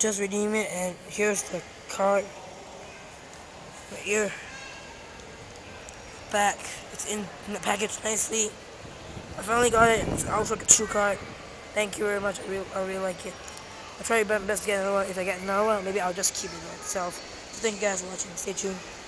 just redeem it, and here's the card right here. Back. It's in the package nicely. I finally got it. It's also like a true card. Thank you very much. I really like it. I'll try my best to get another one. If I get another one, maybe I'll just keep it myself. So thank you guys for watching. Stay tuned.